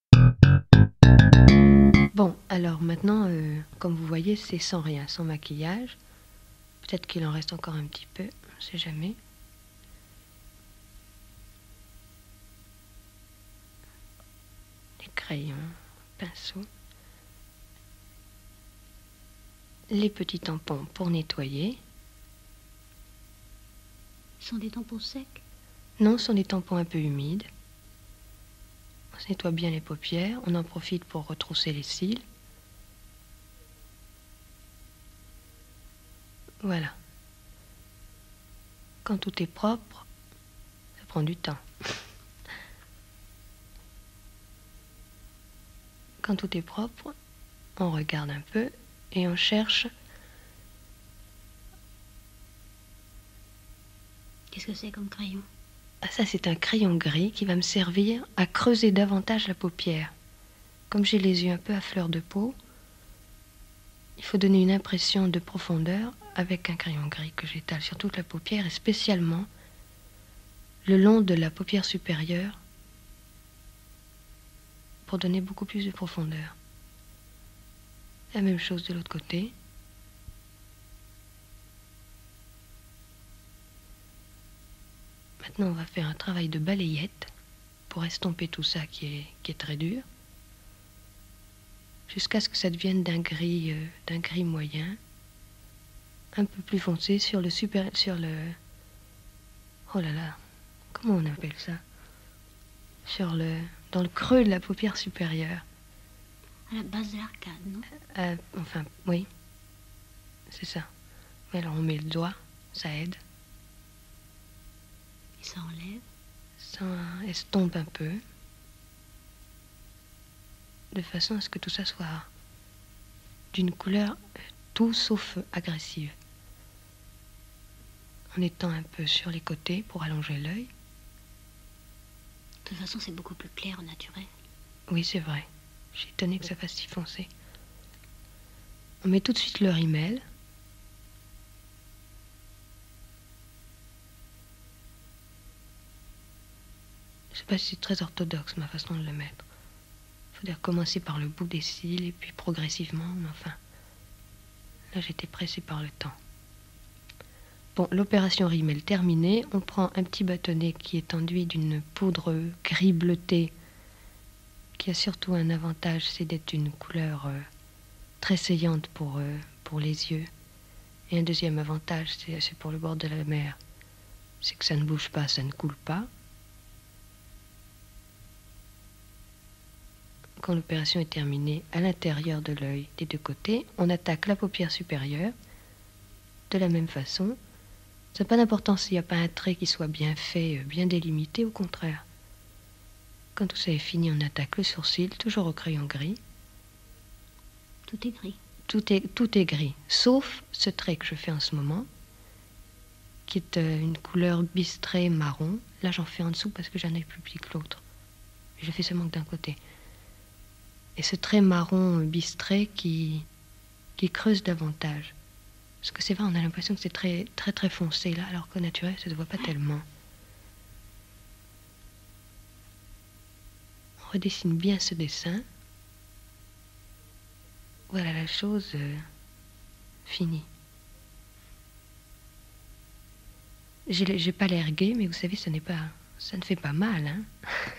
Bon, alors maintenant, comme vous voyez, c'est sans rien, sans maquillage. Peut-être qu'il en reste encore un petit peu, on ne sait jamais. Les crayons, pinceaux. Les petits tampons pour nettoyer. Ce sont des tampons secs? Non, ce sont des tampons un peu humides. On se nettoie bien les paupières, on en profite pour retrousser les cils. Voilà. Quand tout est propre, ça prend du temps. Quand tout est propre, on regarde un peu et on cherche. Qu'est-ce que c'est comme crayon? Ah, ça, c'est un crayon gris qui va me servir à creuser davantage la paupière. Comme j'ai les yeux un peu à fleur de peau, il faut donner une impression de profondeur avec un crayon gris que j'étale sur toute la paupière et spécialement le long de la paupière supérieure pour donner beaucoup plus de profondeur. La même chose de l'autre côté. Maintenant, on va faire un travail de balayette pour estomper tout ça qui est très dur, jusqu'à ce que ça devienne d'un gris moyen, un peu plus foncé sur le oh là là, comment on appelle ça? Dans le creux de la paupière supérieure. À la base de l'arcade, non? Enfin, oui, c'est ça. Mais alors on met le doigt, ça aide. Et ça enlève? Ça estompe un peu, de façon à ce que tout ça soit d'une couleur tout sauf agressive. En étant un peu sur les côtés pour allonger l'œil. De toute façon, c'est beaucoup plus clair au naturel. Oui, c'est vrai. J'ai étonné que ça fasse si foncé. On met tout de suite le rímel. Je sais pas si c'est très orthodoxe ma façon de le mettre. Il faut dire commencer par le bout des cils et puis progressivement, mais enfin. Là, j'étais pressée par le temps. Bon, l'opération rímel terminée, on prend un petit bâtonnet qui est enduit d'une poudre gris bleuté qui a surtout un avantage, c'est d'être d'une couleur très saillante pour les yeux. Et un deuxième avantage, c'est pour le bord de la mer, c'est que ça ne bouge pas, ça ne coule pas. Quand l'opération est terminée, à l'intérieur de l'œil des deux côtés, on attaque la paupière supérieure de la même façon. Ça n'a pas d'importance s'il n'y a pas un trait qui soit bien fait, bien délimité, au contraire. Quand tout ça est fini, on attaque le sourcil, toujours au crayon gris. Tout est gris. Tout est gris, sauf ce trait que je fais en ce moment, qui est une couleur bistrée marron. Là, j'en fais en dessous parce que j'en ai plus petit que l'autre. Je fais seulement que d'un côté. Et ce trait marron bistré qui creuse davantage. Parce que c'est vrai, on a l'impression que c'est très, très, très foncé là, alors qu'au naturel, ça ne se voit pas tellement. On redessine bien ce dessin. Voilà la chose finie. J'ai pas l'air gai, mais vous savez, ça ne fait pas mal, hein.